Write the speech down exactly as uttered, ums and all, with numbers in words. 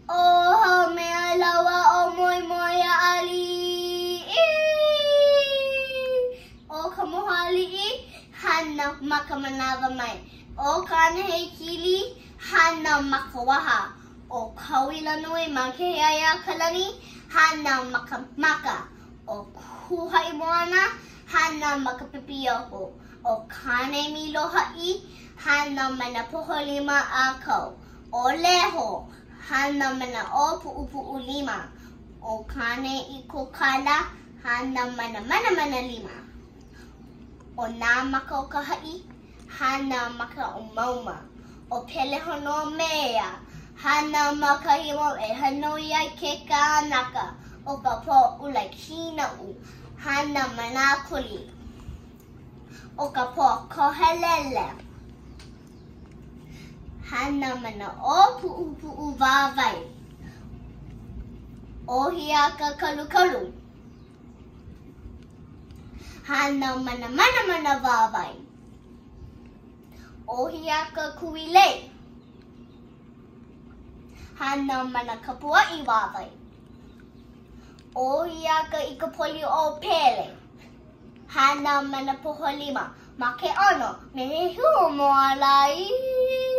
O Haumea Lāua o Moemoea'ali'i. O ka Moemoea'ali'i hana makamanawa mai. O kānehe kili hana makawaha. O kauila nui ma ke aia kalani hana makamaka. O kuhai moana hana makapipioho. O kane miloha'i hana mana poholima a kau. O leho hana mana o pu'upu'u lima. O kane i kokala hana mana mana mana lima. O nā maka o ka ha'i hana maka o mauma. O pelehono mea hana maka himo e hanoi ai ke kānaka. O ka po ulai kina'u hana manakuli. O ka po kohelele hana mana o pu'upu'u wāwai. O hiaka kalu kalu hana mana mana mana wāwai. O hiaka kuilei hana mana kapua'i wāwai. O hiaka i ka poli o pele hana mana poholima. Ma ke ono, me he Moemoea'ali'i.